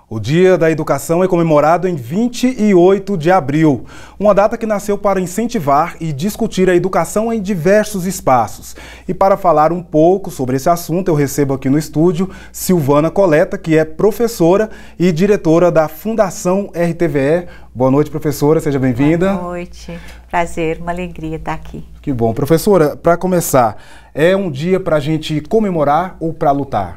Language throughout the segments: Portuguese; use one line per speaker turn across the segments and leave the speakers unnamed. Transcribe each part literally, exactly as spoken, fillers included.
O Dia da Educação é comemorado em vinte e oito de abril, uma data que nasceu para incentivar e discutir a educação em diversos espaços. E para falar um pouco sobre esse assunto, eu recebo aqui no estúdio Silvana Coleta, que é professora e diretora da Fundação R T V E. Boa noite, professora, seja bem-vinda.
Boa noite, prazer, uma alegria estar aqui.
Que bom. Professora, para começar, é um dia para a gente comemorar ou para lutar?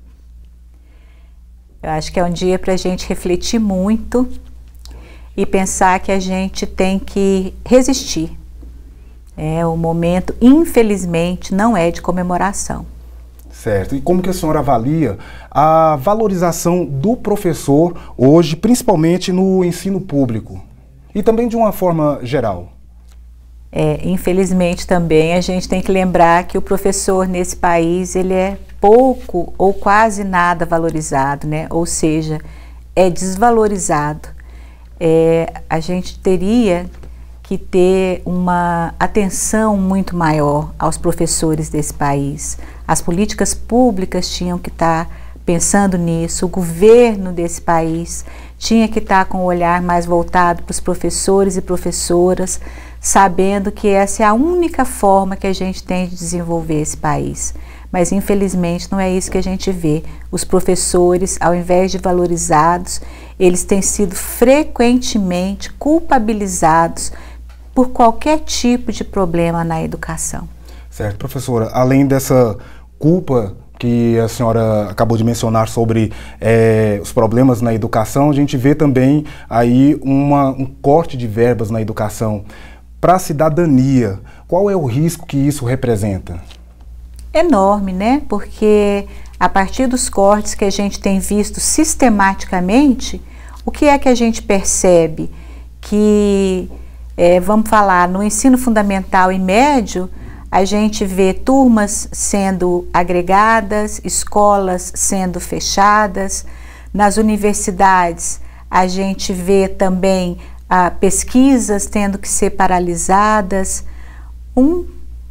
Eu acho que é um dia para a gente refletir muito e pensar que a gente tem que resistir. É, o momento, infelizmente, não é de comemoração.
Certo. E como que a senhora avalia a valorização do professor hoje, principalmente no ensino público? E também de uma forma geral?
É, infelizmente também a gente tem que lembrar que o professor nesse país, ele é pouco ou quase nada valorizado, né? Ou seja, é desvalorizado. É, a gente teria que ter uma atenção muito maior aos professores desse país. As políticas públicas tinham que estar pensando nisso, o governo desse país tinha que estar com o olhar mais voltado para os professores e professoras, sabendo que essa é a única forma que a gente tem de desenvolver esse país. Mas infelizmente não é isso que a gente vê. Os professores, ao invés de valorizados, eles têm sido frequentemente culpabilizados por qualquer tipo de problema na educação.
Certo, professora, além dessa culpa que a senhora acabou de mencionar sobre é, os problemas na educação, a gente vê também aí uma, um corte de verbas na educação. Para a cidadania, qual é o risco que isso representa?
Enorme, né? Porque a partir dos cortes que a gente tem visto sistematicamente, o que é que a gente percebe? Que, é, vamos falar, no ensino fundamental e médio, a gente vê turmas sendo agregadas, escolas sendo fechadas. Nas universidades, a gente vê também ah, pesquisas tendo que ser paralisadas. Um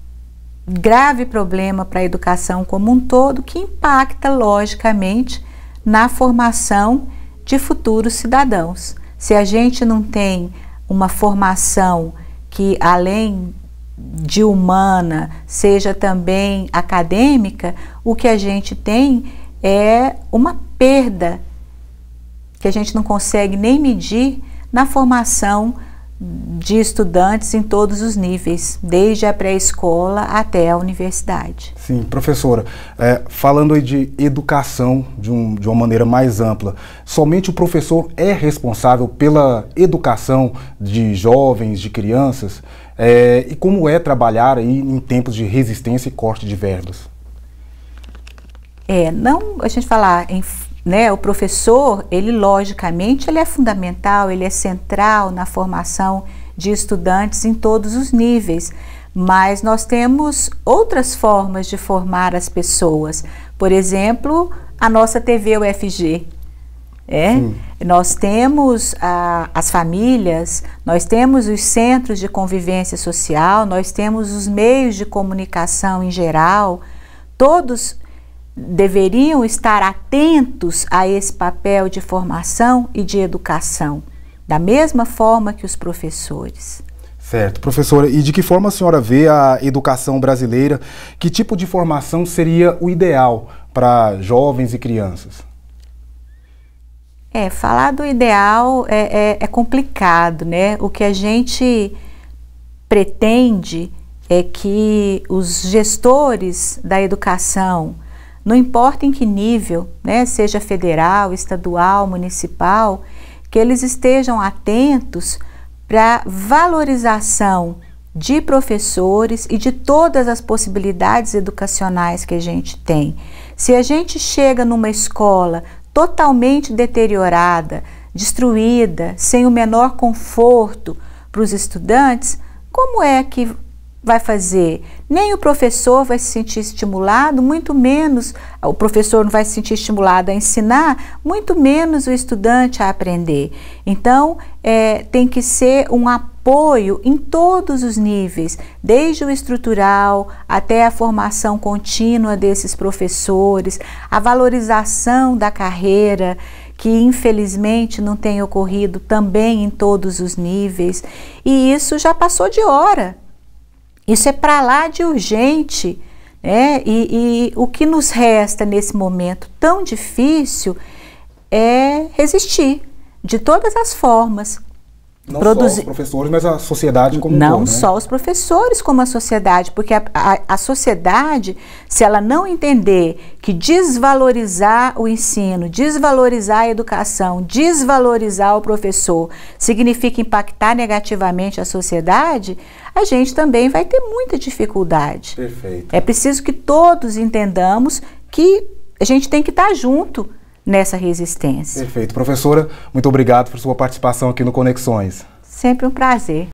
grave problema para a educação como um todo, que impacta, logicamente, na formação de futuros cidadãos. Se a gente não tem uma formação que, além de humana, seja também acadêmica, o que a gente tem é uma perda que a gente não consegue nem medir na formação de estudantes em todos os níveis, desde a pré-escola até a universidade.
Sim, professora, é, falando aí de educação de, um, de uma maneira mais ampla, somente o professor é responsável pela educação de jovens, de crianças? É, e como é trabalhar aí em tempos de resistência e corte de verbas?
É, não a gente falar em Né, o professor, ele logicamente, ele é fundamental, ele é central na formação de estudantes em todos os níveis, mas nós temos outras formas de formar as pessoas. Por exemplo, a nossa T V U F G. É? Nós temos a, as famílias, nós temos os centros de convivência social, nós temos os meios de comunicação em geral, todos deveriam estar atentos a esse papel de formação e de educação, da mesma forma que os professores.
Certo. Professora, e de que forma a senhora vê a educação brasileira? Que tipo de formação seria o ideal para jovens e crianças?
É, falar do ideal é, é, é complicado, né? O que a gente pretende é que os gestores da educação, não importa em que nível, né, seja federal, estadual, municipal, que eles estejam atentos para a valorização de professores e de todas as possibilidades educacionais que a gente tem. Se a gente chega numa escola totalmente deteriorada, destruída, sem o menor conforto para os estudantes, como é que vai fazer? Nem o professor vai se sentir estimulado, muito menos o professor não vai se sentir estimulado a ensinar, muito menos o estudante a aprender. Então, é, tem que ser um apoio em todos os níveis, desde o estrutural até a formação contínua desses professores, a valorização da carreira, que infelizmente não tem ocorrido também em todos os níveis, e isso já passou de hora. Isso é para lá de urgente, né? E, e o que nos resta nesse momento tão difícil é resistir de todas as formas.
Não Produzir... só os professores, mas a sociedade como um todo.
Não
né?
só os professores, como a sociedade, porque a, a, a sociedade, se ela não entender que desvalorizar o ensino, desvalorizar a educação, desvalorizar o professor, significa impactar negativamente a sociedade, a gente também vai ter muita dificuldade.
Perfeito.
É preciso que todos entendamos que a gente tem que estar junto nessa resistência.
Perfeito. Professora, muito obrigado por sua participação aqui no Conexões.
Sempre um prazer.